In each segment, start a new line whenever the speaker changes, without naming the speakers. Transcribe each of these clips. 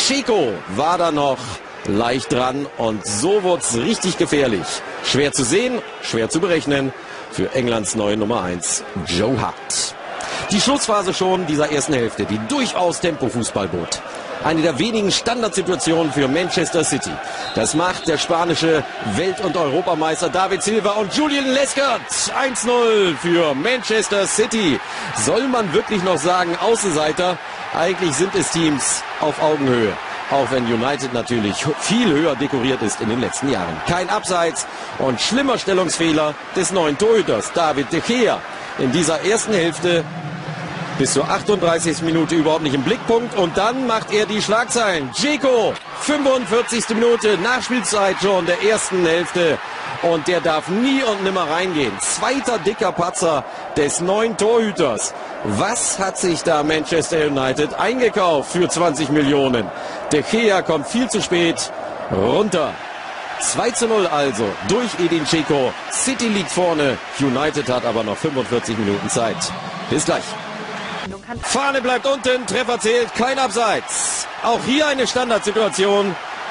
Dzeko war da noch leicht dran und so wurde es richtig gefährlich. Schwer zu sehen, schwer zu berechnen für Englands neue Nummer 1, Joe Hart. Die Schlussphase schon dieser ersten Hälfte, die durchaus Tempo-Fußball bot. Eine der wenigen Standardsituationen für Manchester City. Das macht der spanische Welt- und Europameister David Silva und Julian Lescott. 1:0 für Manchester City. Soll man wirklich noch sagen Außenseiter? Eigentlich sind es Teams auf Augenhöhe. Auch wenn United natürlich viel höher dekoriert ist in den letzten Jahren. Kein Abseits und schlimmer Stellungsfehler des neuen Torhüters David De Gea. In dieser ersten Hälfte bis zur 38. Minute überhaupt nicht im Blickpunkt. Und dann macht er die Schlagzeilen. Dzeko, 45. Minute, Nachspielzeit schon der ersten Hälfte. Und der darf nie und nimmer reingehen. Zweiter dicker Patzer des neuen Torhüters. Was hat sich da Manchester United eingekauft für 20 Millionen? De Gea kommt viel zu spät runter. 2:0 also durch Edin Dzeko. City liegt vorne. United hat aber noch 45 Minuten Zeit. Bis gleich. Fahne bleibt unten, Treffer zählt, kein Abseits. Auch hier eine Standardsituation.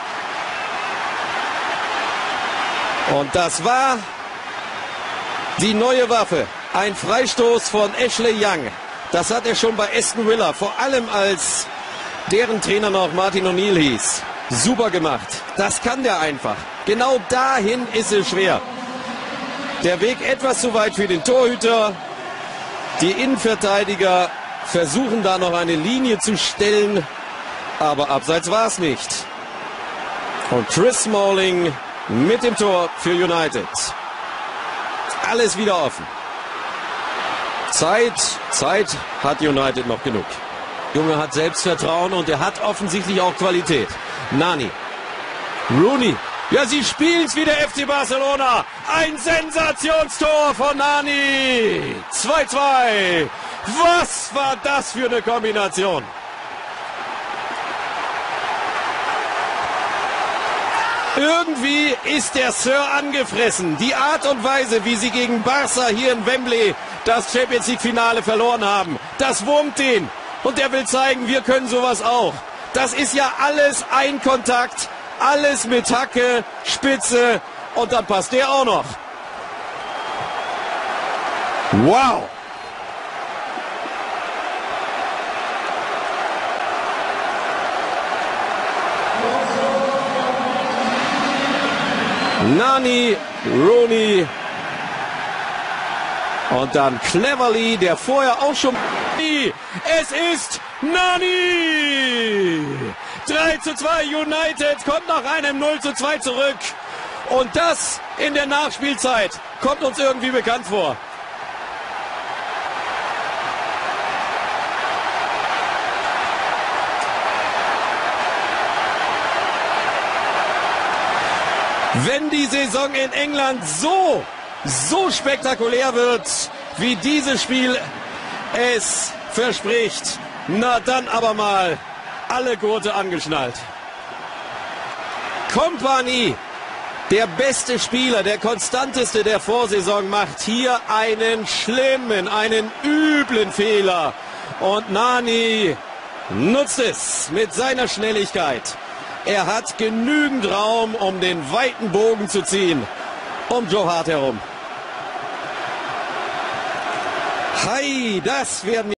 Und das war die neue Waffe. Ein Freistoß von Ashley Young. Das hat er schon bei Aston Villa, vor allem als deren Trainer noch Martin O'Neill hieß. Super gemacht. Das kann der einfach. Genau dahin ist es schwer. Der Weg etwas zu weit für den Torhüter. Die Innenverteidiger versuchen da noch eine Linie zu stellen, aber abseits war es nicht. Und Chris Smalling mit dem Tor für United. Alles wieder offen. Zeit hat United noch genug. Junge hat Selbstvertrauen und er hat offensichtlich auch Qualität. Nani. Rooney. Ja, sie spielt's wie der FC Barcelona. Ein Sensationstor von Nani. 2:2. Was war das für eine Kombination? Irgendwie ist der Sir angefressen. Die Art und Weise, wie sie gegen Barca hier in Wembley das Champions League Finale verloren haben, das wurmt ihn. Und er will zeigen, wir können sowas auch. Das ist ja alles ein Kontakt, alles mit Hacke, Spitze und dann passt der auch noch. Wow! Nani, Rooney und dann Cleverly, der vorher auch schon... Es ist Nani! 3:2, United kommt nach einem 0:2 zurück. Und das in der Nachspielzeit kommt uns irgendwie bekannt vor. Wenn die Saison in England so spektakulär wird, wie dieses Spiel es verspricht, na dann aber mal alle Gurte angeschnallt. Kompany, der beste Spieler, der konstanteste der Vorsaison, macht hier einen schlimmen, einen üblen Fehler. Und Nani nutzt es mit seiner Schnelligkeit. Er hat genügend Raum, um den weiten Bogen zu ziehen, um Joe Hart herum. Hei, das werden